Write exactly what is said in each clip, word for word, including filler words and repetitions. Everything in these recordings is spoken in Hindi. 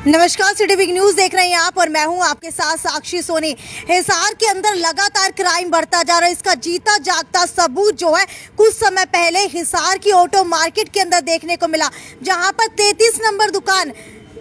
नमस्कार, सिटी बिग न्यूज देख रहे हैं आप और मैं हूं आपके साथ साक्षी सोनी। हिसार के अंदर लगातार क्राइम बढ़ता जा रहा है। इसका जीता जागता सबूत जो है कुछ समय पहले हिसार की ऑटो मार्केट के अंदर देखने को मिला, जहां पर तैंतीस नंबर दुकान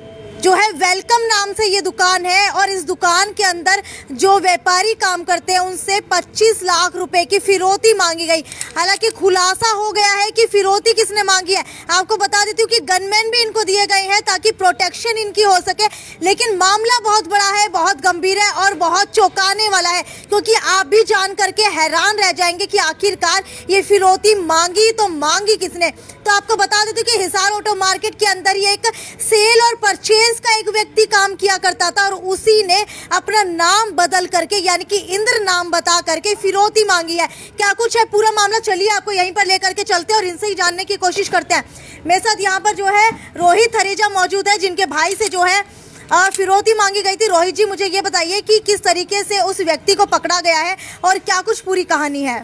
जो है वेलकम नाम से ये दुकान है और इस दुकान के अंदर जो व्यापारी काम करते हैं उनसे पच्चीस लाख रुपए की फिरौती मांगी गई। हालांकि खुलासा हो गया है कि फिरौती किसने मांगी है। आपको बता देती हूँ कि गनमैन भी इनको दिए गए हैं ताकि प्रोटेक्शन इनकी हो सके, लेकिन मामला बहुत बड़ा है, बहुत गंभीर है और बहुत चौंकाने वाला है, क्योंकि आप भी जान करके हैरान रह जाएंगे कि आखिरकार ये फिरौती मांगी तो मांगी किसने। तो आपको बता देती हूँ कि हिसार ऑटो मार्केट के अंदर ये एक सेल और परचेज का एक व्यक्ति काम किया करता था और उसी ने अपना नाम बदल करके यानी कि इंद्र नाम बता करके फिरौती मांगी है। क्या कुछ है पूरा मामला, चलिए आपको यहीं पर लेकर के चलते हैं और इनसे ही जानने की कोशिश करते हैं। मेरे साथ यहाँ पर जो है रोहित हरेजा मौजूद है, जिनके भाई से जो है फिरौती मांगी गई थी। रोहित जी, मुझे ये बताइए कि किस तरीके से उस व्यक्ति को पकड़ा गया है और क्या कुछ पूरी कहानी है।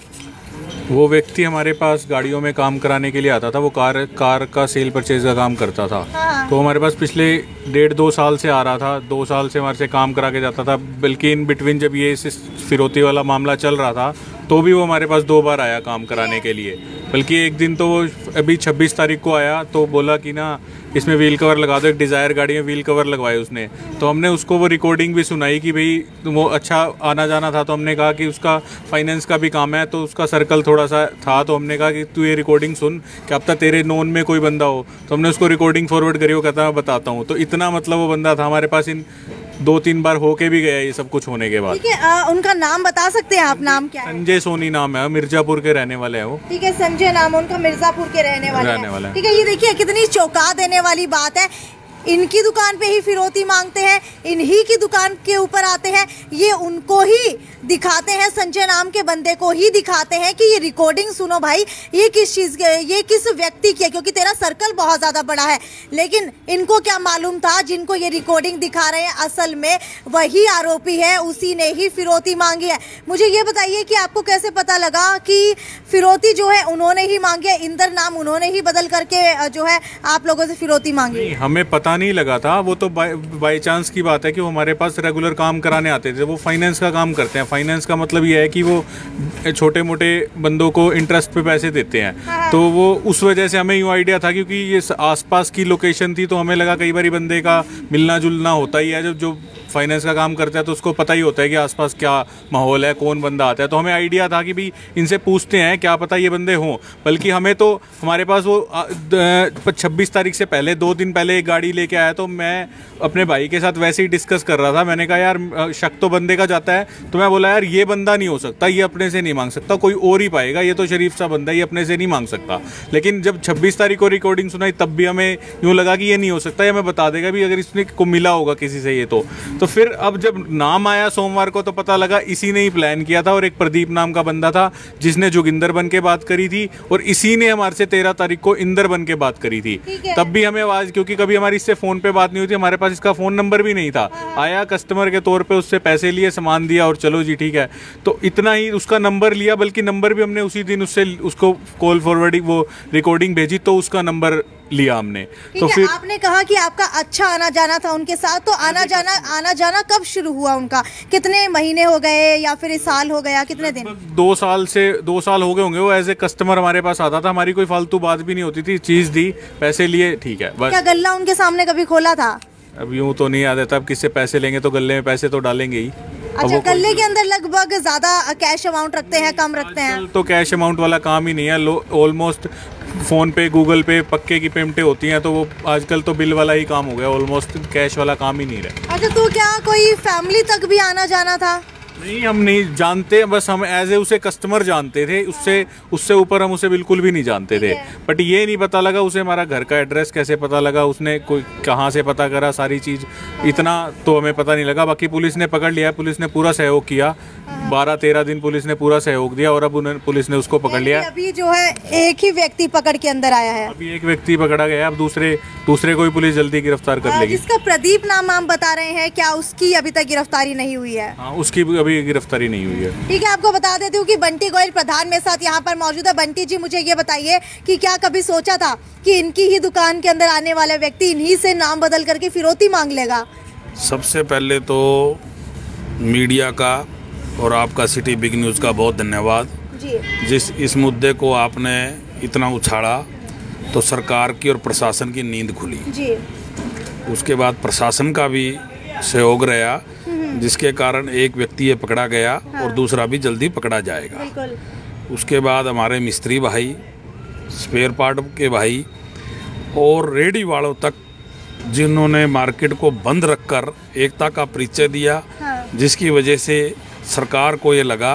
वो व्यक्ति हमारे पास गाड़ियों में काम कराने के लिए आता था। वो कार कार का सेल परचेज का काम करता था। हाँ। तो हमारे पास पिछले डेढ़ दो साल से आ रहा था। दो साल से हमारे से काम करा के जाता था। बल्कि इन बिटवीन जब ये फिरौती वाला मामला चल रहा था तो भी वो हमारे पास दो बार आया काम कराने के लिए। बल्कि एक दिन तो वो अभी छब्बीस तारीख को आया तो बोला कि ना इसमें व्हील कवर लगा दो। एक डिज़ायर गाड़ी में व्हील कवर लगवाए उसने। तो हमने उसको वो रिकॉर्डिंग भी सुनाई कि भाई वो अच्छा आना जाना था। तो हमने कहा कि उसका फाइनेंस का भी काम है तो उसका सर्कल थोड़ा सा था। तो हमने कहा कि तू ये रिकॉर्डिंग सुन, क्या पता तेरे नोन में कोई बंदा हो। तो हमने उसको रिकॉर्डिंग फॉरवर्ड करी। वो कहता मैं बताता हूँ। तो इतना मतलब वो बंदा था हमारे पास। इन दो तीन बार होके भी गया ये सब कुछ होने के बाद। ठीक है, उनका नाम बता सकते हैं आप? नाम क्या है? संजय सोनी नाम है, मिर्जापुर के रहने वाले हैं वो। ठीक है, संजय नाम उनका, मिर्जापुर के रहने वाले हैं। ठीक है, ये देखिए कितनी चौंका देने वाली बात है। इनकी दुकान पे ही फिरौती मांगते हैं, इन्हीं की दुकान के ऊपर आते हैं, ये उनको ही दिखाते हैं, संजय नाम के बंदे को ही दिखाते हैं कि ये रिकॉर्डिंग सुनो भाई, ये किस चीज़ के, ये किस व्यक्ति की है, क्योंकि तेरा सर्कल बहुत ज़्यादा बड़ा है। लेकिन इनको क्या मालूम था, जिनको ये रिकॉर्डिंग दिखा रहे हैं असल में वही आरोपी है, उसी ने ही फिरौती मांगी है। मुझे ये बताइए कि आपको कैसे पता लगा कि फिरौती जो है उन्होंने ही मांगी है, इंद्र नाम उन्होंने ही बदल करके जो है आप लोगों से फिरौती मांगी? हमें पता नहीं लगा था। वो तो बाय चांस की बात है कि वो हमारे पास रेगुलर काम कराने आते थे। वो फाइनेंस का काम करते हैं। फाइनेंस का मतलब ये है कि वो छोटे मोटे बंदों को इंटरेस्ट पे पैसे देते हैं। हाँ। तो वो उस वजह से हमें यूँ आइडिया था, क्योंकि ये आसपास की लोकेशन थी तो हमें लगा कई बार बंदे का मिलना जुलना होता ही है। जो जो फाइनेंस का काम करता है तो उसको पता ही होता है कि आसपास क्या माहौल है, कौन बंदा आता है। तो हमें आइडिया था कि भाई इनसे पूछते हैं, क्या पता ये बंदे हों। बल्कि हमें तो हमारे पास वो छब्बीस तारीख से पहले दो दिन पहले एक गाड़ी लेके आया। तो मैं अपने भाई के साथ वैसे ही डिस्कस कर रहा था। मैंने कहा यार शक तो बंदे का जाता है। तो मैं बोला यार ये बंदा नहीं हो सकता, ये अपने से नहीं मांग सकता, कोई और ही पाएगा, ये तो शरीफ सा बंदा है, ये अपने से नहीं मांग सकता। लेकिन जब छब्बीस तारीख को रिकॉर्डिंग सुनाई तब भी हमें यूँ लगा कि ये नहीं हो सकता, ये हमें बता देगा भी अगर इसने को मिला होगा किसी से ये तो तो फिर अब जब नाम आया सोमवार को तो पता लगा इसी ने ही प्लान किया था। और एक प्रदीप नाम का बंदा था जिसने जोगिंदर बन के बात करी थी और इसी ने हमारे से तेरह तारीख को इंदर बन के बात करी थी। तब भी हमें आवाज, क्योंकि कभी हमारी इससे फोन पे बात नहीं हुई थी, हमारे पास इसका फोन नंबर भी नहीं था। आया कस्टमर के तौर पे, उससे पैसे लिए, सामान दिया और चलो जी ठीक है। तो इतना ही उसका नंबर लिया। बल्कि नंबर भी हमने उसी दिन उससे उसको कॉल फॉरवर्डिंग वो रिकॉर्डिंग भेजी तो उसका नंबर लिया हमने। तो फिर आपने कहा कि आपका अच्छा आना जाना था उनके साथ, तो आना जाना आना जाना कब शुरू हुआ उनका? कितने महीने हो गए या फिर साल हो गया, कितने दिन? दो साल से दो साल हो गए होंगे। वो एज ए कस्टमर हमारे पास आता था। हमारी कोई फालतू बात भी नहीं होती थी। चीज दी, पैसे लिए, ठीक है बस। क्या गल्ला उनके सामने कभी खोला था? अब यूं तो नहीं याद है। तब किससे पैसे लेंगे तो गले में पैसे तो डालेंगे ही। अच्छा, गले के अंदर लगभग ज्यादा कैश अमाउंट रखते हैं, कम रखते हैं? तो कैश अमाउंट वाला काम ही नहीं है। ऑलमोस्ट फोन पे, गूगल पे, पक्के की पेमेंटें होती हैं। तो वो आजकल तो बिल वाला ही काम हो गया। ऑलमोस्ट कैश वाला काम ही नहीं रहा। अच्छा, तो क्या कोई फैमिली तक भी आना जाना था? नहीं, हम नहीं जानते, बस हम एज ए उसे कस्टमर जानते थे। उससे उससे ऊपर हम उसे बिल्कुल भी नहीं जानते थे। बट ये नहीं पता लगा उसे हमारा घर का एड्रेस कैसे पता लगा, उसने कोई कहाँ से पता करा, सारी चीज़ इतना तो हमें पता नहीं लगा। बाकी पुलिस ने पकड़ लिया, पुलिस ने पूरा सहयोग किया। बारह तेरह दिन पुलिस ने पूरा सहयोग दिया और अब उन्हें पुलिस ने उसको पकड़ लिया। अभी जो है एक ही व्यक्ति पकड़ के अंदर आया है। अभी एक व्यक्ति पकड़ा गया, अब दूसरे दूसरे को भी पुलिस जल्दी गिरफ्तार कर लेगी। जिसका प्रदीप नाम हम बता रहे हैं, क्या उसकी अभी तक गिरफ्तारी नहीं हुई है? हाँ, उसकी अभी गिरफ्तारी नहीं हुई है। ठीक है, आपको बता देती हूँ कि बंटी गोयल प्रधान मेरे साथ यहाँ पर मौजूद है। बंटी जी, मुझे ये बताइए कि क्या कभी सोचा था कि इनकी ही दुकान के अंदर आने वाला व्यक्ति इन्हीं से नाम बदल करके फिरौती मांग लेगा? सबसे पहले तो मीडिया का और आपका सिटी बिग न्यूज़ का बहुत धन्यवाद जी। जिस इस मुद्दे को आपने इतना उछाला तो सरकार की और प्रशासन की नींद खुली जी। उसके बाद प्रशासन का भी सहयोग रहा, जिसके कारण एक व्यक्ति ये पकड़ा गया। हाँ। और दूसरा भी जल्दी पकड़ा जाएगा। बिल्कुल। उसके बाद हमारे मिस्त्री भाई, स्पेयर पार्ट के भाई और रेडी वालों तक, जिन्होंने मार्केट को बंद रखकर एकता का परिचय दिया। हाँ। जिसकी वजह से सरकार को ये लगा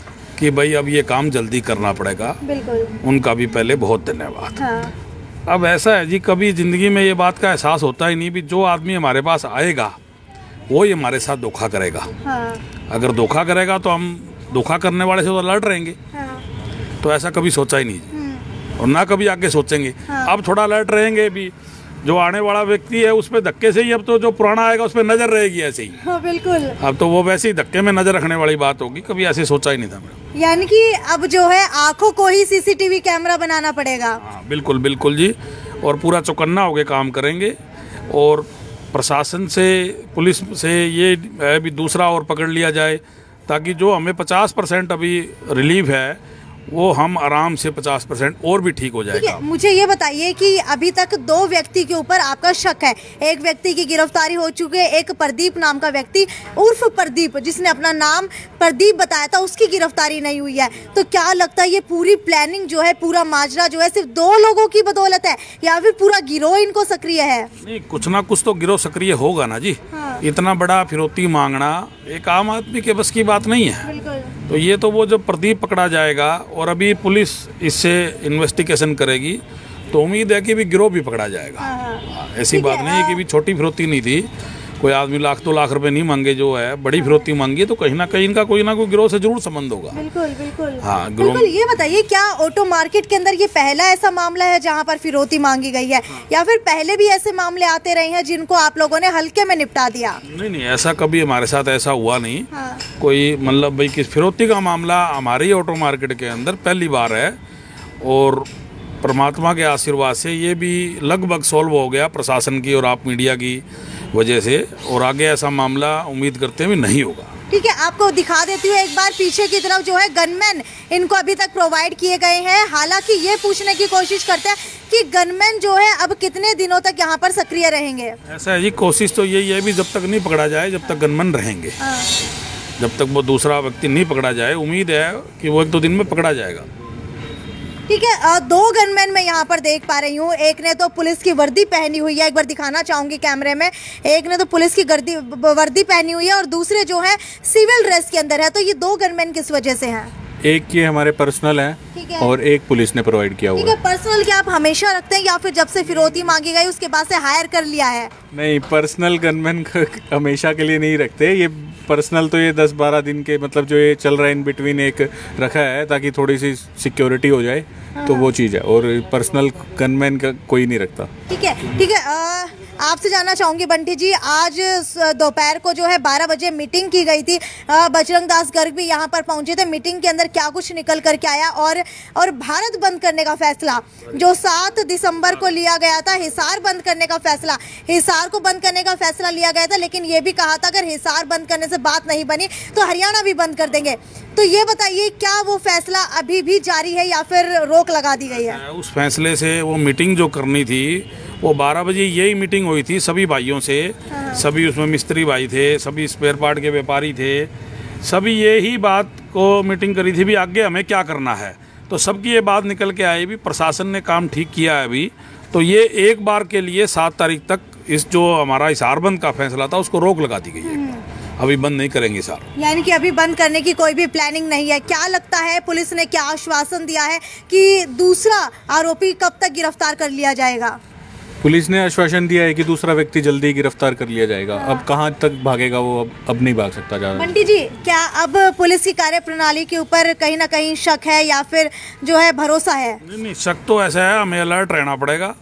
कि भाई अब ये काम जल्दी करना पड़ेगा। बिल्कुल। उनका भी पहले बहुत धन्यवाद। हाँ। अब ऐसा है जी, कभी ज़िंदगी में ये बात का एहसास होता ही नहीं भी जो आदमी हमारे पास आएगा वो ही हमारे साथ धोखा करेगा। हाँ। अगर धोखा करेगा तो हम धोखा करने वाले से तो लड़ रहेंगे। हाँ। तो ऐसा कभी सोचा ही नहीं और ना कभी आगे सोचेंगे। हाँ। अब थोड़ा अलर्ट रहेंगे भी, जो आने वाला व्यक्ति है उस पर धक्के से ही, अब तो जो पुराना आएगा उस पर नजर रहेगी ऐसे ही। हाँ, बिल्कुल। अब तो वो वैसे ही धक्के में नजर रखने वाली बात होगी, कभी ऐसे सोचा ही नहीं था मैडम। यानी कि अब जो है आंखों को ही सीसीटीवी कैमरा बनाना पड़ेगा। हाँ, बिल्कुल बिल्कुल जी। और पूरा चौकन्ना होके काम करेंगे और प्रशासन से, पुलिस से ये है भी दूसरा और पकड़ लिया जाए, ताकि जो हमें पचास परसेंट अभी रिलीफ है वो हम आराम से पचास परसेंट और भी ठीक हो जाएगा। मुझे ये बताइए कि अभी तक दो व्यक्ति के ऊपर आपका शक है। एक व्यक्ति की गिरफ्तारी हो चुकी है, एक प्रदीप नाम का व्यक्ति उर्फ प्रदीप, जिसने अपना नाम प्रदीप बताया था, उसकी गिरफ्तारी नहीं हुई है। तो क्या लगता है ये पूरी प्लानिंग जो है, पूरा माजरा जो है सिर्फ दो लोगों की बदौलत है या फिर पूरा गिरोह इनको सक्रिय है? नहीं, कुछ ना कुछ तो गिरोह सक्रिय होगा ना जी। हाँ। इतना बड़ा फिरौती मांगना एक आम आदमी के बस की बात नहीं है। बिल्कुल। तो ये तो वो जब प्रदीप पकड़ा जाएगा और अभी पुलिस इससे इन्वेस्टिगेशन करेगी तो उम्मीद है कि भी गिरोह भी पकड़ा जाएगा। हाँ। ऐसी बात नहीं है कि भी छोटी फिरौती नहीं थी, कोई आदमी लाख दो लाख रुपए नहीं मांगे, जो है बड़ी फिरौती मांगी, तो कहीं ना कहीं इनका कोई ना कोई गिरोह से जरूर संबंध होगा। बिल्कुल बिल्कुल। हाँ, बिल्कुल। ये बताइए, क्या ऑटो मार्केट के अंदर ये पहला ऐसा मामला है जहाँ पर फिरौती मांगी गई है? हाँ। या फिर पहले भी ऐसे मामले आते रहे हैं जिनको आप लोगों ने हल्के में निपटा दिया? नहीं नहीं, ऐसा कभी हमारे साथ ऐसा हुआ नहीं। हाँ। कोई मतलब भाई किस फिरौती का मामला हमारे ही ऑटो मार्केट के अंदर पहली बार है और परमात्मा के आशीर्वाद से ये भी लगभग सॉल्व हो गया, प्रशासन की और आप मीडिया की वजह से, और आगे ऐसा मामला उम्मीद करते हुए नहीं होगा। ठीक है, आपको दिखा देती हूँ एक बार पीछे की तरफ जो है गनमैन इनको अभी तक प्रोवाइड किए गए हैं। हालांकि ये पूछने की कोशिश करते हैं कि गनमैन जो है अब कितने दिनों तक यहाँ पर सक्रिय रहेंगे? ऐसा है जी, कोशिश तो यही है भी जब तक नहीं पकड़ा जाए, जब तक गनमैन रहेंगे। हाँ। जब तक वो दूसरा व्यक्ति नहीं पकड़ा जाए, उम्मीद है कि वो एक दो दिन में पकड़ा जाएगा। ठीक है, दो गनमैन मैं यहाँ पर देख पा रही हूँ। एक ने तो पुलिस की वर्दी पहनी हुई है, एक बार दिखाना चाहूंगी कैमरे में। एक ने तो पुलिस की गर्दी वर्दी पहनी हुई है और दूसरे जो है सिविल ड्रेस के अंदर है। तो ये दो गनमैन किस वजह से हैं? एक ये हमारे पर्सनल है, है और एक पुलिस ने प्रोवाइड किया हुआ है। पर्सनल क्या आप हमेशा रखते हैं या फिर जब से फिरौती मांगी गई उसके बाद से हायर कर लिया है? नहीं, पर्सनल गनमैन हमेशा के लिए नहीं रखते। ये पर्सनल तो ये दस बारह दिन के, मतलब जो ये चल रहा है इन बिटवीन, एक रखा है ताकि थोड़ी सी सिक्योरिटी हो जाए। हाँ। तो वो चीज़ है, और पर्सनल गनमैन का कोई नहीं रखता। ठीक है ठीक है। आ, आपसे जानना चाहूंगी बंटी जी, आज दोपहर को जो है बारह बजे मीटिंग की गई थी, बजरंग दास गर्ग भी यहाँ पर पहुंचे थे। मीटिंग के अंदर क्या कुछ निकल करके आया? और और भारत बंद करने का फैसला जो सात दिसंबर को लिया गया था, हिसार बंद करने का फैसला, हिसार को बंद करने का फैसला लिया गया था, लेकिन ये भी कहा था अगर हिसार बंद करने से बात नहीं बनी तो हरियाणा भी बंद कर देंगे। तो ये बताइए, क्या वो फैसला अभी भी जारी है या फिर रोक लगा दी गई है? उस फैसले से वो मीटिंग जो करनी थी वो बारह बजे यही मीटिंग हुई थी सभी भाइयों से। हाँ। सभी उसमें मिस्त्री भाई थे, सभी स्पेयर पार्ट के व्यापारी थे, सभी यही बात को मीटिंग करी थी भी आगे हमें क्या करना है। तो सबकी ये बात निकल के आई भी प्रशासन ने काम ठीक किया है अभी, तो ये एक बार के लिए सात तारीख तक इस जो हमारा हिसार बंद का फैसला था उसको रोक लगा दी गई है। अभी बंद नहीं करेंगे सर। यानी कि अभी बंद करने की कोई भी प्लानिंग नहीं है। क्या लगता है पुलिस ने क्या आश्वासन दिया है कि दूसरा आरोपी कब तक गिरफ्तार कर लिया जाएगा? पुलिस ने आश्वासन दिया है कि दूसरा व्यक्ति जल्दी गिरफ्तार कर लिया जाएगा। हाँ। अब कहाँ तक भागेगा वो, अब अब नहीं भाग सकता ज़्यादा। बंटी जी, क्या अब पुलिस की कार्यप्रणाली के ऊपर कहीं ना कहीं शक है या फिर जो है भरोसा है? नहीं नहीं, शक तो ऐसा है, हमें अलर्ट रहना पड़ेगा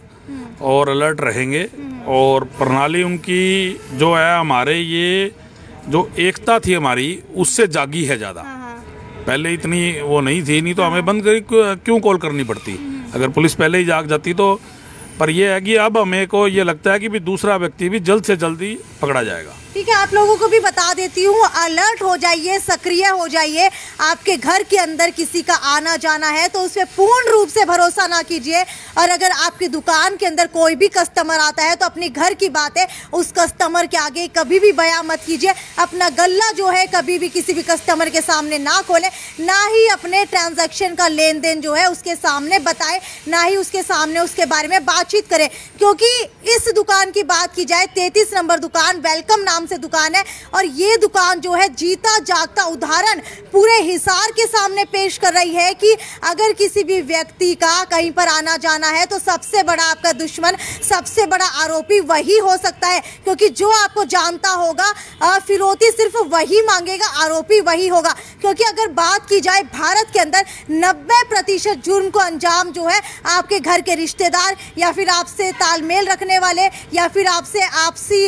और अलर्ट रहेंगे। और प्रणाली उनकी जो है, हमारे ये जो एकता थी हमारी, उससे जागी है ज़्यादा। पहले इतनी वो नहीं थी, नहीं तो हमें बंद करी क्यों कॉल करनी पड़ती अगर पुलिस पहले ही जाग जाती तो। पर ये है कि अब हमें को ये लगता है कि भी दूसरा व्यक्ति भी जल्द से जल्दी पकड़ा जाएगा। ठीक है, आप लोगों को भी बता देती हूँ, अलर्ट हो जाइए, सक्रिय हो जाइए। आपके घर के अंदर किसी का आना जाना है तो उस पर पूर्ण रूप से भरोसा ना कीजिए। और अगर आपकी दुकान के अंदर कोई भी कस्टमर आता है तो अपनी घर की बात है उस कस्टमर के आगे कभी भी बयां मत कीजिए। अपना गल्ला जो है कभी भी किसी भी कस्टमर के सामने ना खोले, ना ही अपने ट्रांजैक्शन का लेन देन जो है उसके सामने बताए, ना ही उसके सामने उसके बारे में बातचीत करें। क्योंकि इस दुकान की बात की जाए, तैंतीस नंबर दुकान वेलकम नाम से दुकान है और ये दुकान जो है जीता जागता उदाहरण पूरे हिसार के सामने पेश कर रही है कि अगर किसी भी व्यक्ति का कहीं पर आना जाना है तो सबसे बड़ा आपका दुश्मन, सबसे बड़ा आरोपी वही हो सकता है। क्योंकि जो आपको जानता होगा फिरौती सिर्फ वही मांगेगा, आरोपी वही होगा। क्योंकि अगर बात की जाए भारत के अंदर नब्बे प्रतिशत जुर्म को अंजाम जो है आपके घर के रिश्तेदार या फिर आपसे तालमेल रखने वाले या फिर आपसे आपसी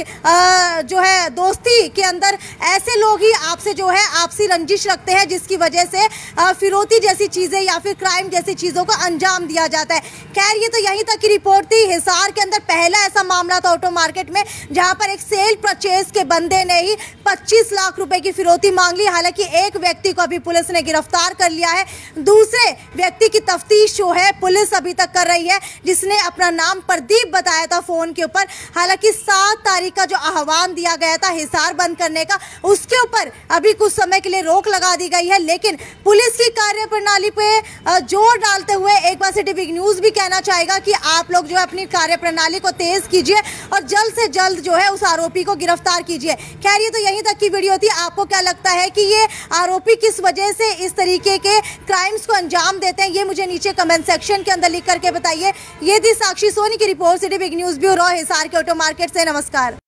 जो है दोस्ती के अंदर ऐसे लोग ही आपसे जो है आपसी रंजिश रखते हैं, जिसकी वजह से फिरौती जैसी चीजें या फिर क्राइम जैसी चीजों को अंजाम दिया जाता है। खैर, ये तो यहीं तक की रिपोर्ट थी। हिसार के अंदर पहला ऐसा मामला था ऑटो मार्केट में जहां पर एक सेल परचेज के बंदे ने ही पच्चीस लाख रुपए की फिरौती मांग ली। हालांकि एक व्यक्ति को अभी पुलिस ने गिरफ्तार कर लिया है, दूसरे व्यक्ति की तफ्तीश जो है पुलिस अभी तक कर रही है, जिसने अपना नाम प्रदीप बताया था फोन के ऊपर। हालांकि सात तारीख का जो आह्वान दिया गया था हिसार बंद करने का, उसके ऊपर अभी कुछ समय के लिए रोक लगा दी गई है। लेकिन पुलिस की कार्यप्रणाली पे जोर डालते हुए एक बार सिटी बिग न्यूज भी कहना चाहेगा कि आप लोग जो है अपनी कार्यप्रणाली को तेज कीजिए और जल्द से जल्द जो है उस आरोपी को गिरफ्तार कीजिए। खैर, ये तो यहीं तक की वीडियो थी। आपको क्या लगता है कि ये आरोपी किस वजह से इस तरीके के क्राइम्स को अंजाम देते हैं, ये मुझे नीचे कमेंट सेक्शन के अंदर लिख करके बताइए। ये थी साक्षी सोनी की रिपोर्ट, city big news bureau, Hisar के ऑटो मार्केट से। नमस्कार।